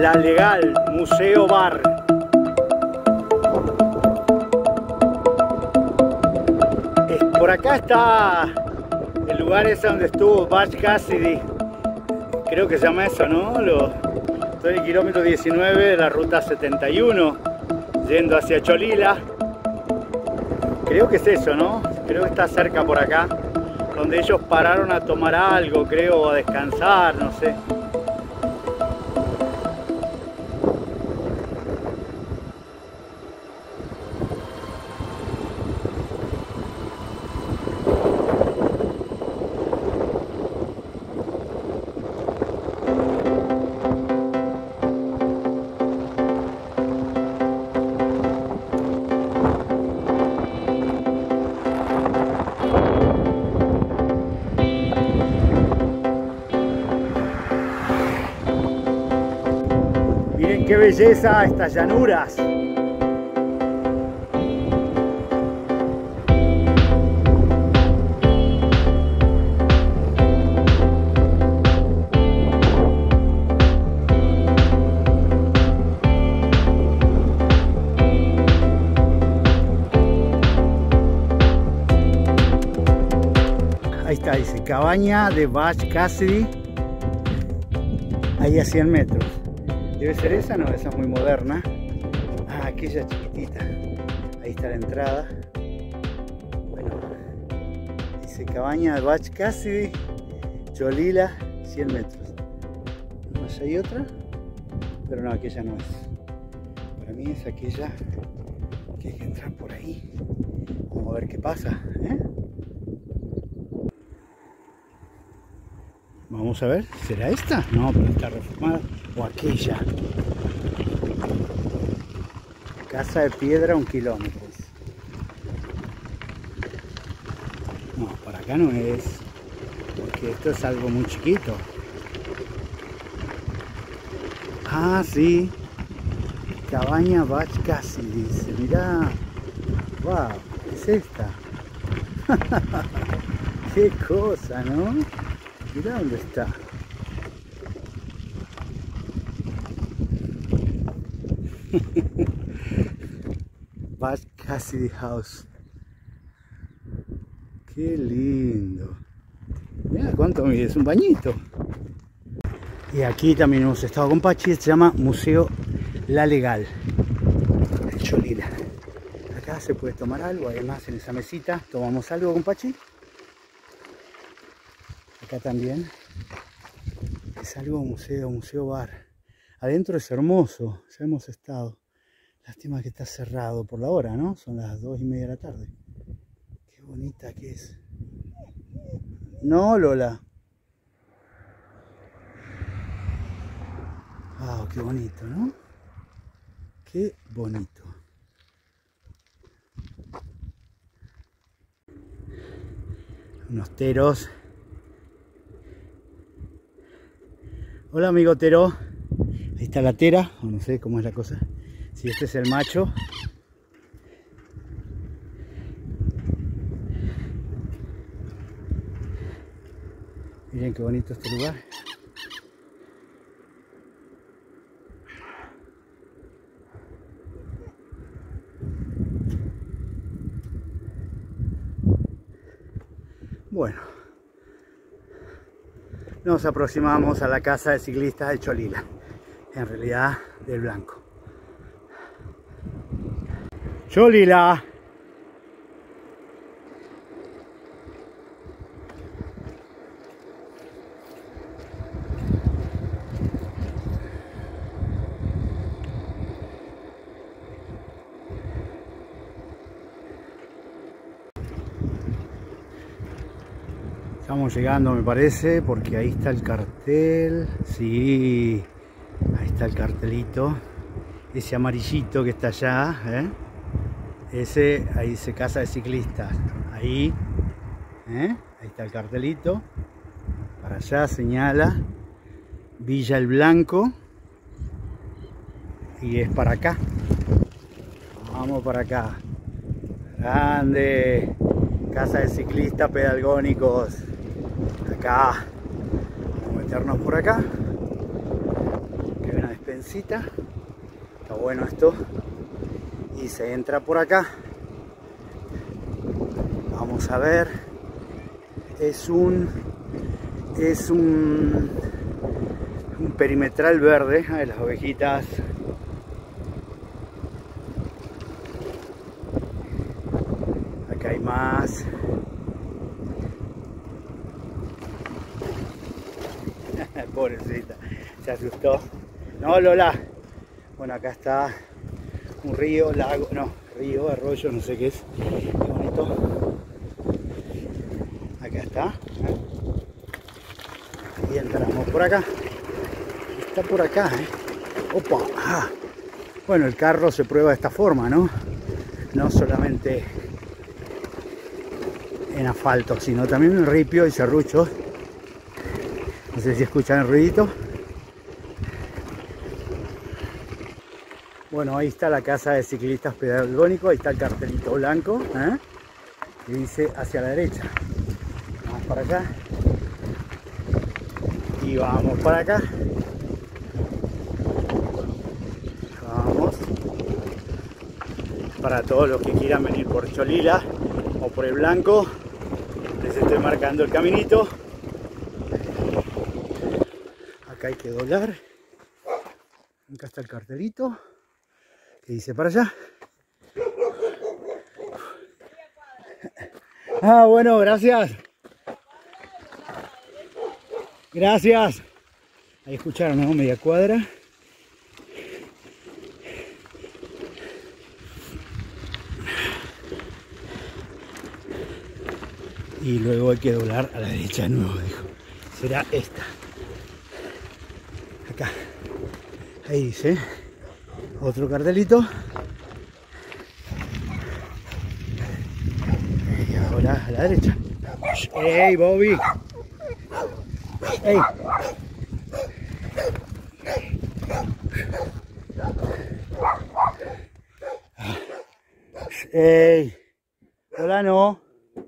La Legal, Museo Bar. Por acá está el lugar ese donde estuvo Butch Cassidy. Creo que se llama eso, ¿no? Estoy en el kilómetro 19 de la ruta 71, yendo hacia Cholila. Creo que es eso, ¿no? Creo que está cerca por acá, donde ellos pararon a tomar algo, creo, o a descansar, no sé. Miren qué belleza estas llanuras. Ahí está, dice cabaña de Butch Cassidy, ahí a 100 metros. Debe ser esa, no, esa es muy moderna. Ah, aquella chiquitita. Ahí está la entrada. Bueno, dice cabaña de Butch Cassidy, Cholila, 100 metros. Allá hay otra, pero no, aquella no es. Para mí es aquella que hay que entrar por ahí. Vamos a ver qué pasa, ¿eh? Vamos a ver, ¿será esta? No, pero está reformada. O aquella. Casa de piedra, 1 kilómetro. No, para acá no es. Porque esto es algo muy chiquito. Ah, sí. Cabaña Butch Cassidy, dice. Mirá. Wow, ¿qué es esta? Qué cosa, ¿no? Mirá dónde está. Butch Cassidy House. Qué lindo. Mirá cuánto mide, es un bañito. Y aquí también hemos estado con Pachi, se llama Museo La Legal, el Cholila. Acá se puede tomar algo, además en esa mesita tomamos algo con Pachi. Acá también es algo museo bar. Adentro es hermoso, ya hemos estado. Lástima que está cerrado por la hora, ¿no? Son las 2:30 de la tarde. Qué bonita que es. No, Lola. Wow, qué bonito, ¿no? Qué bonito. Unos teros. Hola amigo tero. Ahí está la tera, o no sé cómo es la cosa. Si este es el macho. Miren qué bonito este lugar. Bueno, nos aproximamos a la casa de ciclistas de Cholila, en realidad del Blanco. Cholila. Estamos llegando, me parece, porque ahí está el cartel. Sí, ahí está el cartelito. Ese amarillito que está allá, ¿eh? Ese, ahí dice casa de ciclistas. Ahí, ¿eh? Ahí está el cartelito. Para allá señala Villa El Blanco. Y es para acá. Vamos para acá. Grande. Casa de ciclistas pedagógicos. Acá. Vamos a meternos por acá. Que ven a despensita. Está bueno esto. Y se entra por acá. Vamos a ver. Es un perimetral verde de las ovejitas. Acá hay más. Pobrecita, se asustó. No, Lola. Bueno, acá está un río, lago, no, río, arroyo, no sé qué es. Qué bonito. Acá está. Y entramos por acá. Está por acá, Opa. Ah. Bueno, el carro se prueba de esta forma, ¿no? No solamente en asfalto, sino también en ripio y serrucho. No sé si escuchan el ruidito. Bueno, ahí está la casa de ciclistas pedagógicos. Ahí está el cartelito blanco, que dice hacia la derecha. Vamos para acá. Y vamos para acá. Vamos. Para todos los que quieran venir por Cholila o por el Blanco, les estoy marcando el caminito. Acá hay que doblar. Acá está el cartelito que dice para allá. Ah, bueno, gracias. Gracias. Ahí escucharon, ¿no? Media cuadra. Y luego hay que doblar a la derecha de nuevo, dijo. Será esta. Acá. Ahí dice. Otro cartelito. Y ahora a la derecha. ¡Ey, Bobby! ¡Ey! ¡Ey! Hola, no.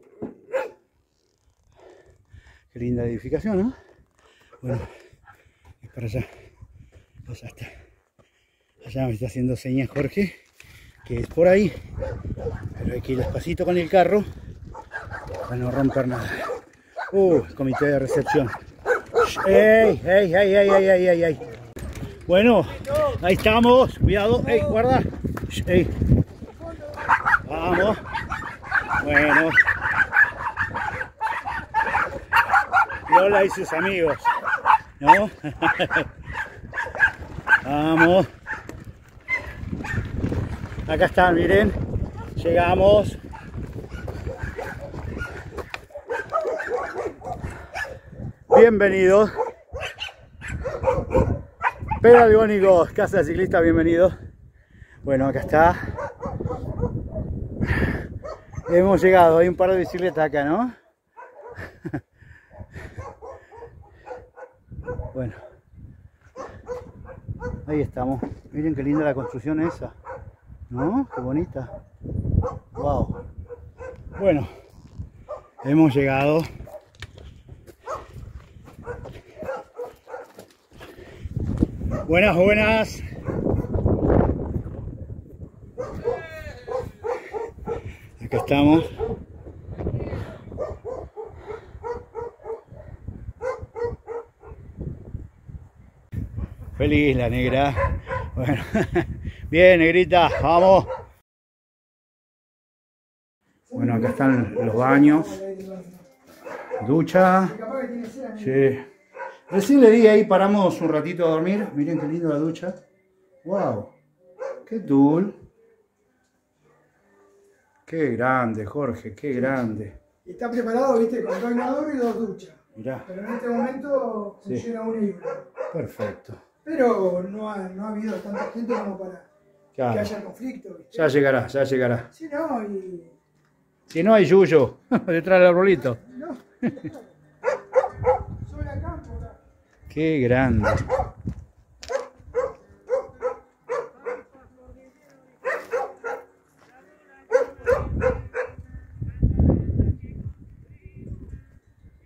Qué linda edificación, ¿no? Bueno, es para allá. Pues hasta allá me está haciendo señas Jorge, que es por ahí. Pero hay que ir despacito con el carro para no romper nada. Comité de recepción. ¡Ey! ¡Ey! ¡Ey! ¡Ey! ¡Ey! ¡Ey! ¡Ey! ¡Ey! Bueno, ahí estamos. Cuidado. ¡Ey! Guarda. ¡Ey! Vamos. Bueno. Lola y sus amigos, ¿no? Vamos. Acá están, miren. Llegamos. Bienvenidos. Pedagógicos, casa de ciclistas, bienvenidos. Bueno, acá está. Hemos llegado, hay un par de bicicletas acá, ¿no? Bueno, ahí estamos. Miren qué linda la construcción esa, ¿no? Qué bonita. Wow. Bueno, hemos llegado. Buenas, buenas. Acá estamos. Feliz la negra. Bueno, bien, negrita, vamos. Bueno, acá están los baños. Ducha. Sí. Recién le di ahí, paramos un ratito a dormir. Miren qué lindo la ducha. Wow. Qué cool. Qué grande, Jorge, qué grande. Y está preparado, viste, con 2 inodoro y 2 duchas. Mirá. Pero en este momento funciona una y una. Perfecto. Pero no ha habido tanta gente como para que haya conflicto, ¿viste? Ya llegará, ya llegará. Si no, y... Si no hay yuyo, detrás del arbolito. No. Sobre acá, por acá. Qué grande.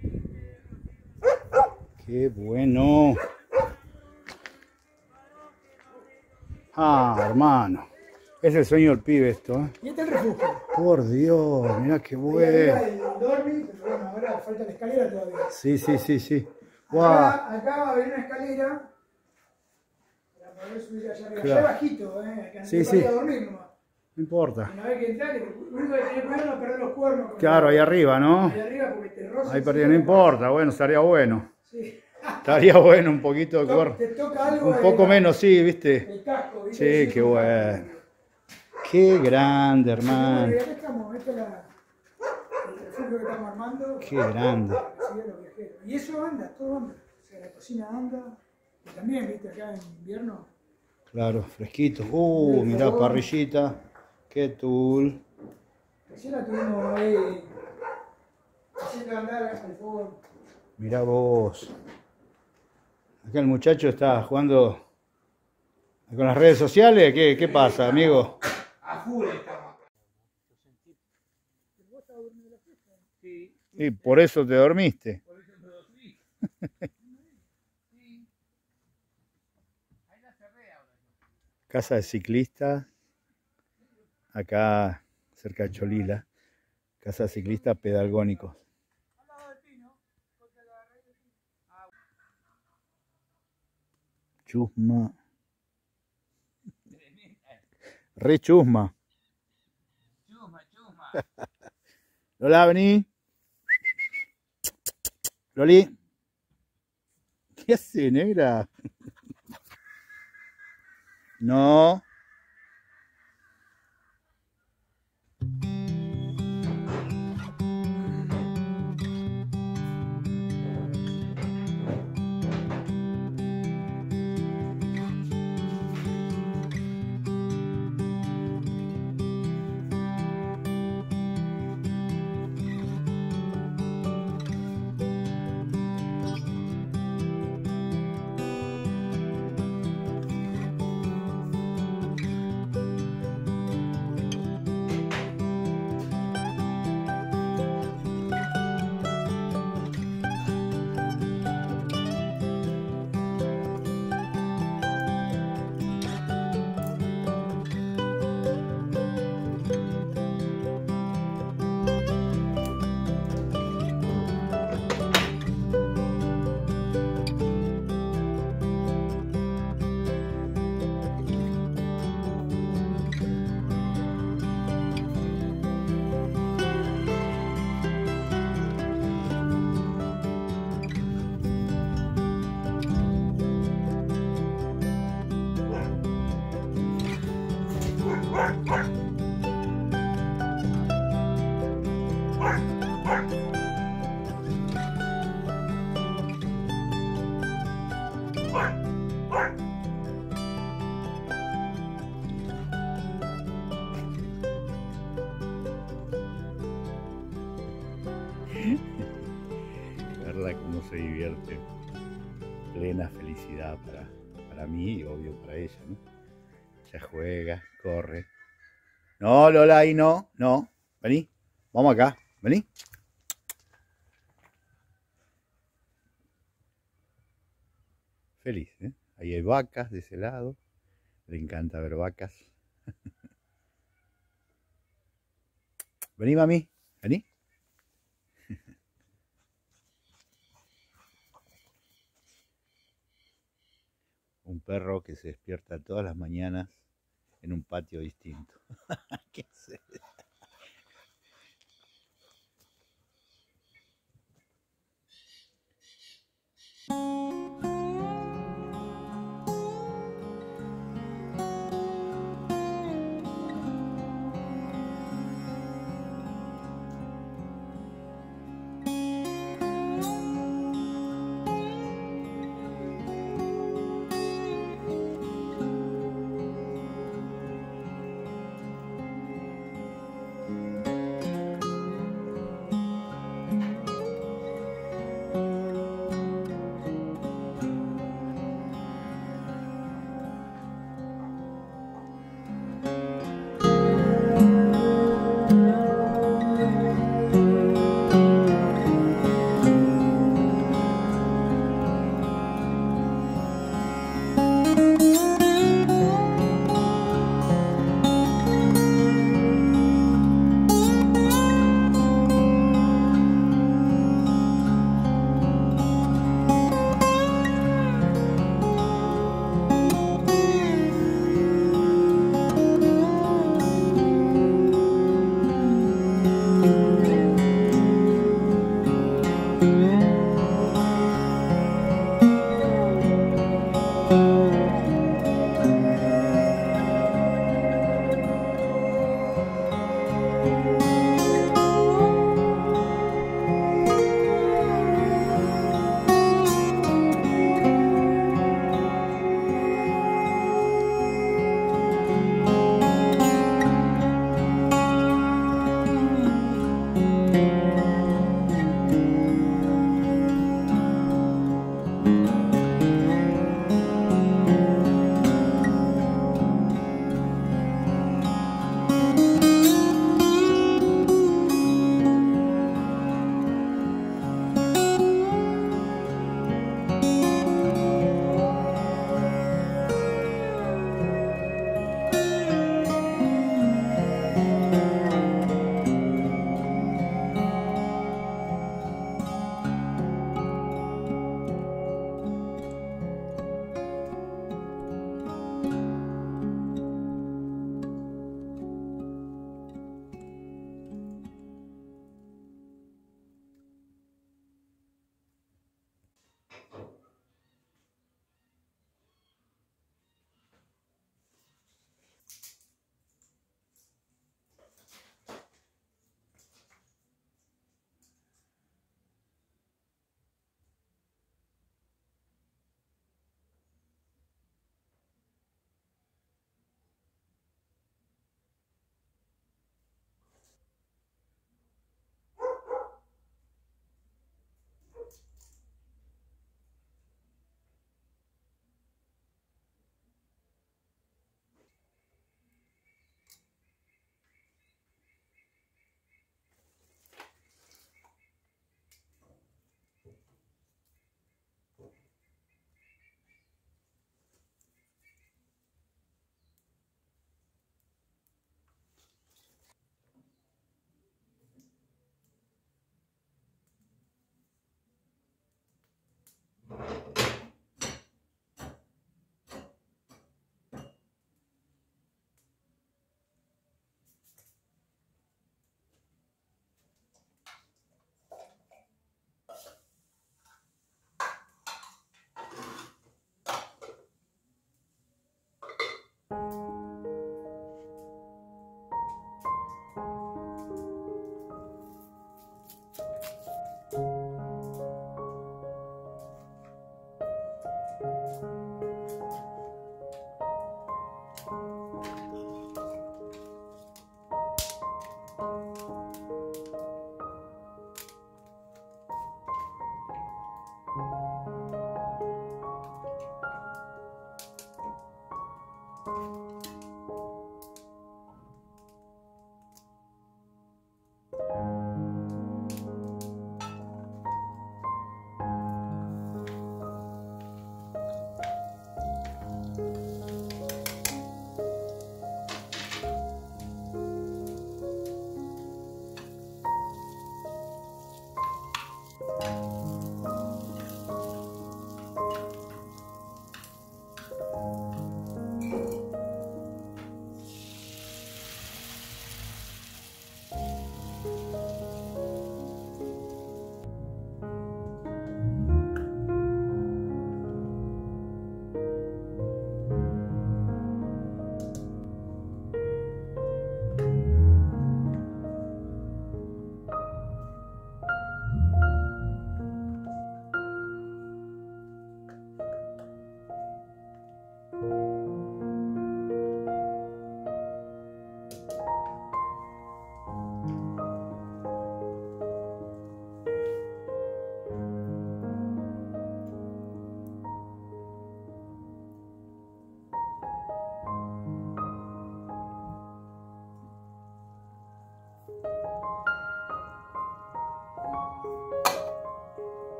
Qué bueno. Ah, hermano. Es el sueño del pibe esto, ¿eh? Y este es el refugio. Por Dios, mirá qué bueno. El dormi, pero bueno, ahora falta la escalera todavía. Sí, sí, sí, sí. Wow. Acá va a haber una escalera para poder subir allá arriba. Claro. Allá bajito, acá sí, sí. Para dormir nomás. No importa. Una vez que entras, lo único que tenés que cuidar es no perder los cuernos. Claro, ahí arriba, ¿no? Ahí arriba porque te rozas. Ahí perdí, no importa, bueno, estaría bueno. Sí. Estaría bueno un poquito de cuerno. Te toca algo. Un poco menos, sí, ¿viste? El casco, ¿viste? Sí, qué bueno. Qué grande, hermano. Acá estamos, este es el refugio que estamos armando. Qué grande. Y eso anda, todo anda. O sea, la cocina anda. Y también, ¿viste? Acá en invierno. Claro, fresquito. Mirá, parrillita. Qué tool. Recién la tuvimos ahí. Haciendo andar al fogón. Mirá vos. Acá el muchacho está jugando con las redes sociales. ¿Qué pasa, amigo? A full estamos acá. ¿Vos estabas durmiendo la fiesta? Sí. Y por eso te dormiste. Por eso me dormí. Sí. Ahí la cerré ahora. Casa de ciclista. Acá cerca de Cholila. Casa de ciclista pedagónicos. Chusma. Re chusma. Chusma. Lola, vení. Loli. ¿Qué hace, negra? No. Verla cómo se divierte, plena felicidad para mí y obvio para ella, ¿no? Ella juega, corre. No, Lola, ahí no, vení, vamos acá, vení. Feliz, ¿eh? Ahí hay vacas de ese lado, le encanta ver vacas. Vení, mami, vení. Un perro que se despierta todas las mañanas en un patio distinto. ¿Qué hace?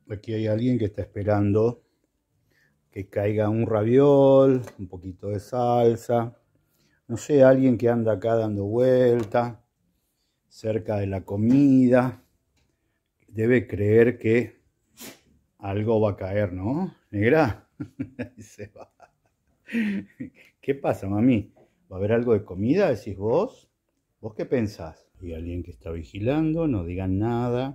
Aquí hay alguien que está esperando que caiga un raviol, un poquito de salsa. No sé, alguien que anda acá dando vuelta, cerca de la comida. Debe creer que algo va a caer, ¿no? Negra. Ahí se va. ¿Qué pasa, mami? ¿Va a haber algo de comida, decís vos? ¿Vos qué pensás? Hay alguien que está vigilando, no digan nada.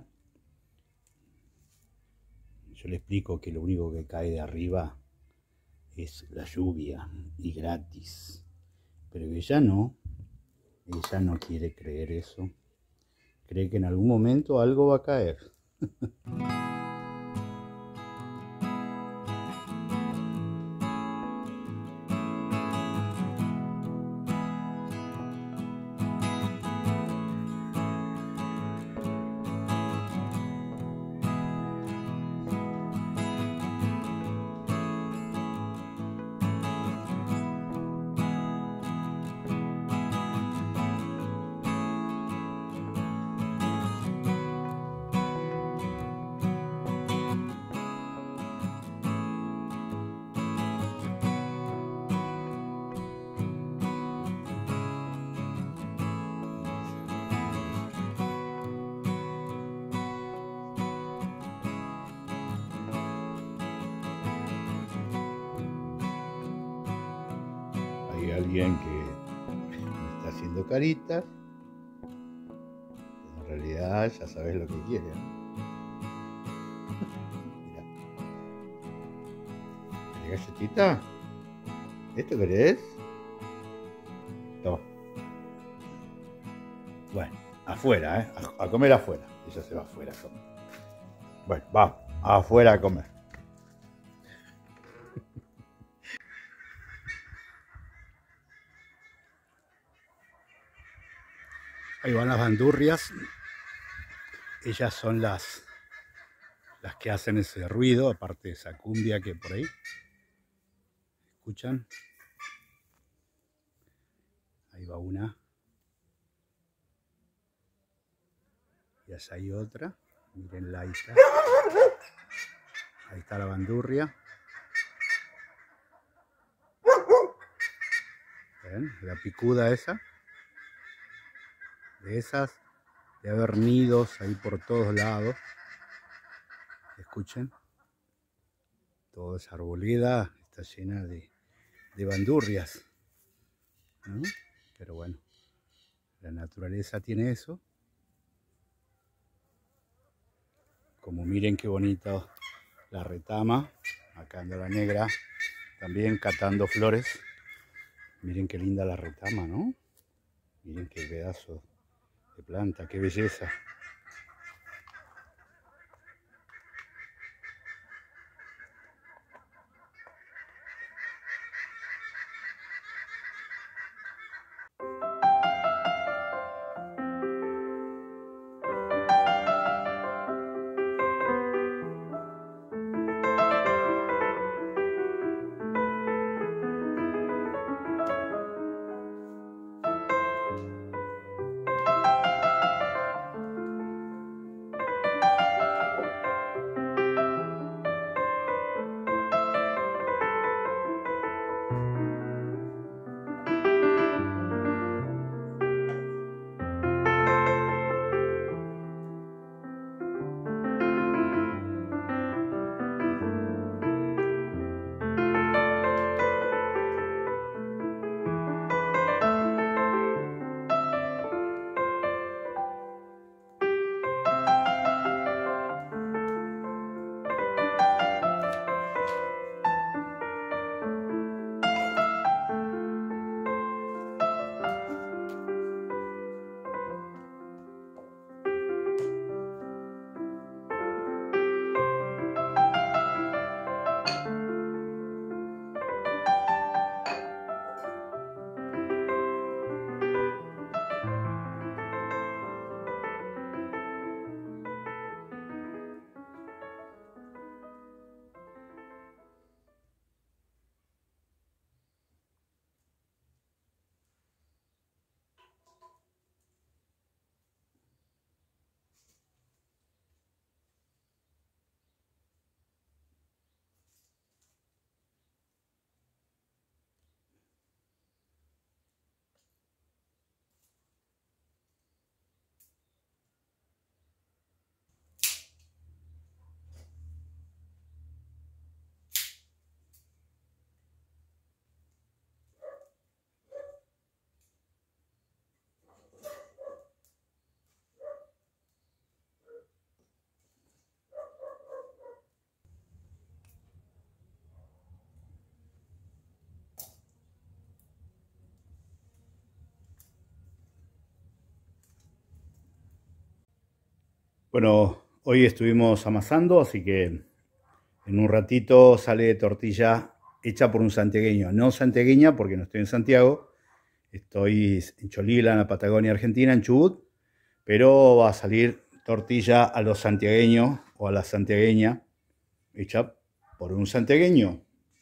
Yo le explico que lo único que cae de arriba es la lluvia y gratis. Pero ella no quiere creer eso. Cree que en algún momento algo va a caer. Hay alguien que me está haciendo caritas. En realidad ya sabes lo que quiere, ¿no? Mira. ¿Querés galletita? ¿Esto querés? Toma. Bueno, afuera, ¿eh? A comer afuera. Ella se va afuera a comer. Bueno, vamos, afuera a comer. Ahí van las bandurrias. Ellas son las que hacen ese ruido, aparte de esa cumbia que por ahí. ¿Escuchan? Ahí va una. Y allá hay otra. Mírenla, ahí está. Ahí está la bandurria. ¿Ven? La picuda esa. De esas, de haber nidos ahí por todos lados. Escuchen. Toda esa arboleda está llena de bandurrias, ¿no? Pero bueno, la naturaleza tiene eso. Como miren qué bonita la retama. Acá anda la negra también catando flores. Miren qué linda la retama, ¿no? Miren qué pedazo de planta, qué belleza. Bueno, hoy estuvimos amasando, así que en un ratito sale tortilla hecha por un santiagueño. No santiagueña porque no estoy en Santiago, estoy en Cholila, en la Patagonia Argentina, en Chubut, pero va a salir tortilla a los santiagueños o a la santiagueña hecha por un santiagueño.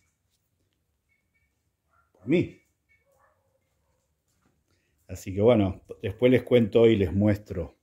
Por mí. Así que bueno, después les cuento y les muestro.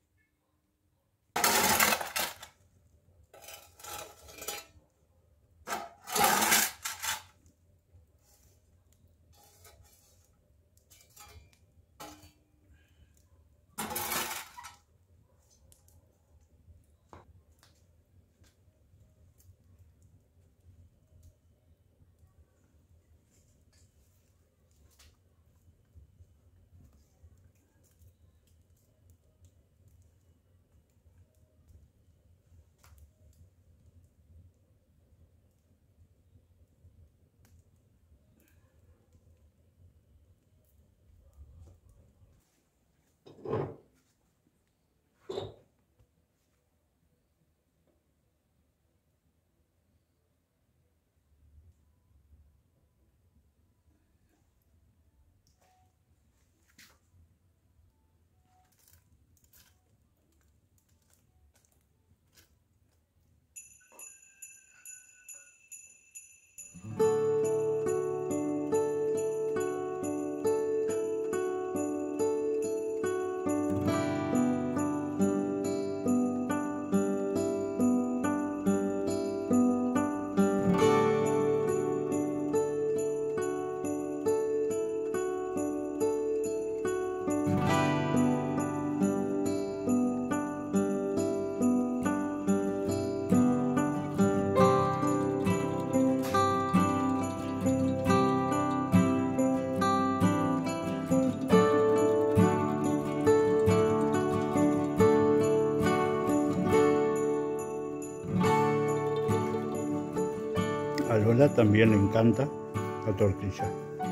A Lola también le encanta la tortilla.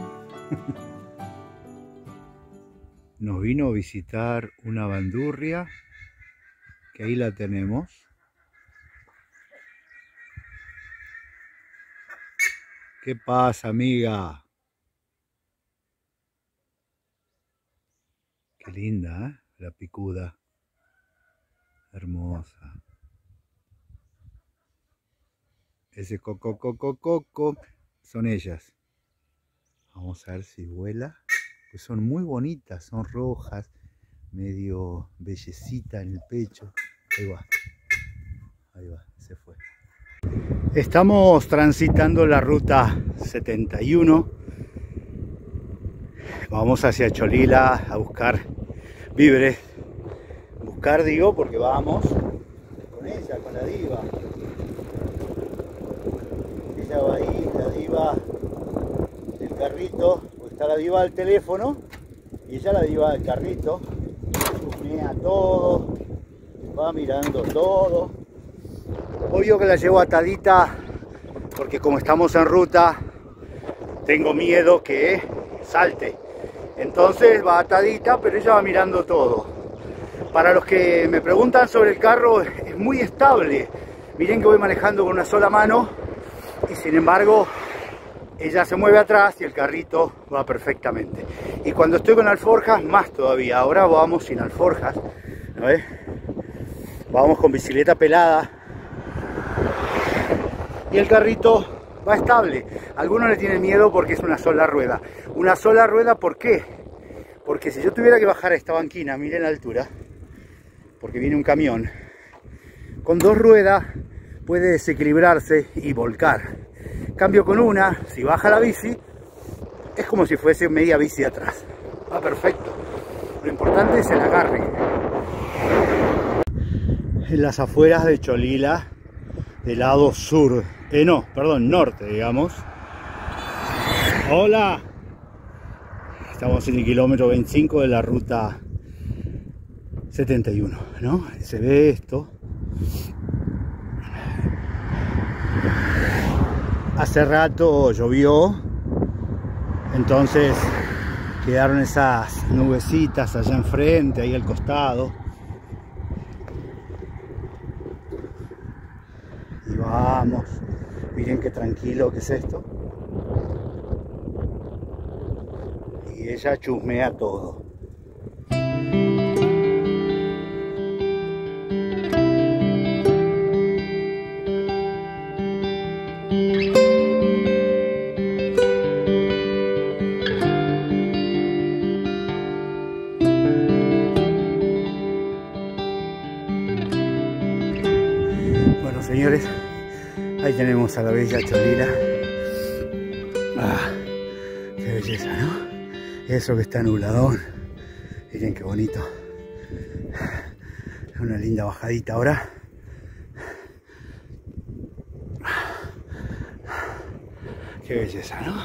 Nos vino a visitar una bandurria, que ahí la tenemos. ¿Qué pasa, amiga? Qué linda, ¿eh? La picuda. Hermosa. Ese coco son ellas. Vamos a ver si vuela. Pues son muy bonitas, son rojas, medio bellecita en el pecho. Ahí va, se fue. Estamos transitando la ruta 71. Vamos hacia Cholila a buscar víveres. Buscar, digo, porque vamos con ella, con la diva. Ella va ahí, la diva, el carrito, pues está la diva al teléfono y ella la diva del carrito, chusmea todo, va mirando todo. Obvio que la llevo atadita porque como estamos en ruta tengo miedo que salte, entonces va atadita, pero ella va mirando todo. Para los que me preguntan sobre el carro, es muy estable. Miren que voy manejando con una sola mano y sin embargo ella se mueve atrás y el carrito va perfectamente. Y cuando estoy con alforjas, más todavía. Ahora vamos sin alforjas, ¿no ves? Vamos con bicicleta pelada y el carrito va estable. Algunos le tienen miedo porque es una sola rueda. Una sola rueda, ¿por qué? Porque si yo tuviera que bajar a esta banquina, miren la altura, porque viene un camión, con dos ruedas puede desequilibrarse y volcar. Cambio con una, si baja la bici, es como si fuese media bici atrás. Va perfecto. Lo importante es el agarre. En las afueras de Cholila, del lado sur, norte, digamos. Hola. Estamos en el kilómetro 25 de la ruta 71, ¿no? Se ve esto. Hace rato llovió, entonces quedaron esas nubecitas allá enfrente, ahí al costado. Y vamos. Miren qué tranquilo que es esto. Y ella chusmea todo. Bueno, señores, ahí tenemos a la bella Cholila. Ah, qué belleza, ¿no? Eso que está nubladón. Miren qué bonito. Una linda bajadita ahora. Qué belleza, ¿no?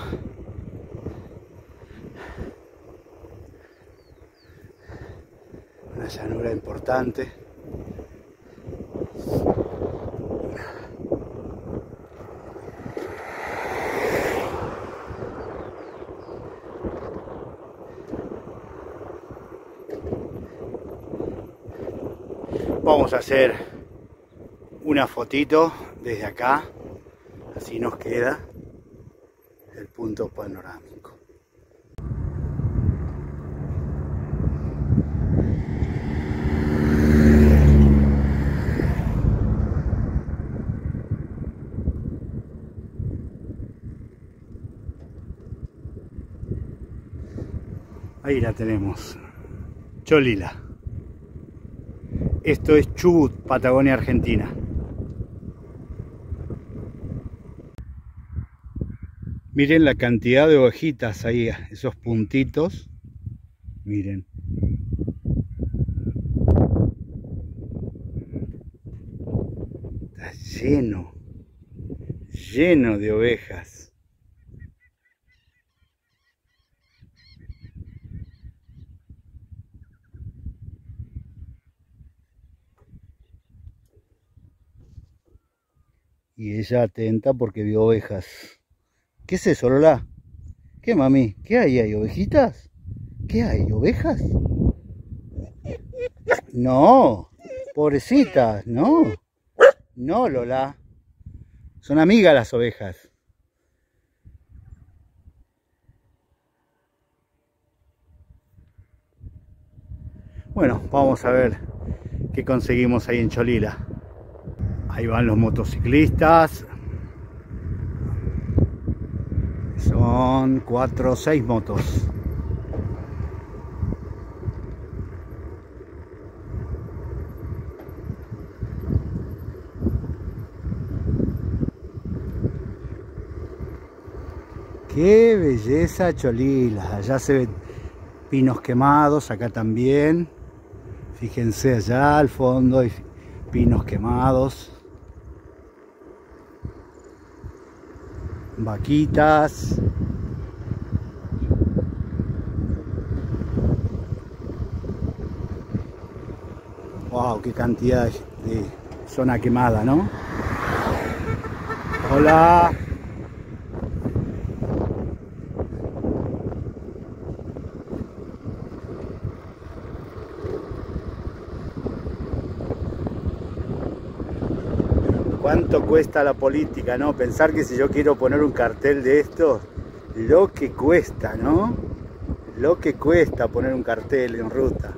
Una llanura importante. Vamos a hacer una fotito desde acá, así nos queda el punto panorámico. Ahí la tenemos, Cholila. Esto es Chubut, Patagonia, Argentina. Miren la cantidad de ovejitas ahí, esos puntitos. Miren. Está lleno de ovejas. Y ella atenta porque vio ovejas. ¿Qué es eso, Lola? ¿Qué, mami? ¿Qué hay? ¿Hay ovejitas? ¿Qué hay? ¿Ovejas? No, pobrecitas, no. No, Lola. Son amigas las ovejas. Bueno, vamos a ver qué conseguimos ahí en Cholila. Ahí van los motociclistas. Son 4 o 6 motos. Qué belleza Cholila. Allá se ven pinos quemados, acá también. Fíjense allá al fondo hay pinos quemados. Vaquitas. Wow, qué cantidad de zona quemada, ¿no? Hola. ¿Cuánto cuesta la política, no? Pensar que si yo quiero poner un cartel de esto, lo que cuesta, ¿no? Lo que cuesta poner un cartel en ruta.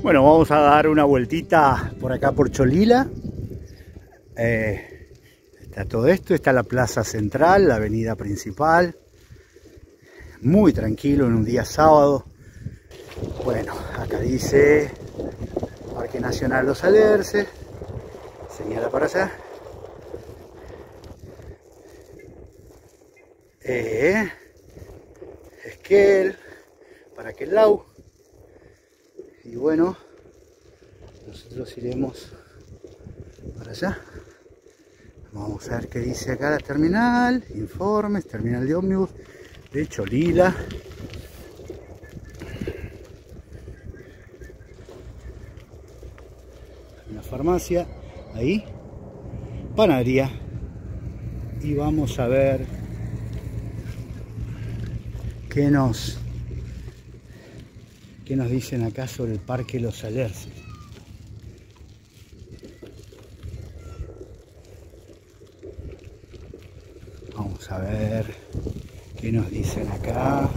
Bueno, vamos a dar una vueltita por acá por Cholila. Está todo esto, está la plaza central, la avenida principal. Muy tranquilo en un día sábado. Bueno, acá dice Parque Nacional Los Alerces. Señala para allá. Esquel, para aquel lado. Y bueno, nosotros iremos para allá. Vamos a ver qué dice acá la terminal. Informes, terminal de ómnibus de Cholila. Una farmacia ahí, panadería. Y vamos a ver qué nos dicen acá sobre el Parque Los Alerces. Vamos a ver qué nos dicen acá.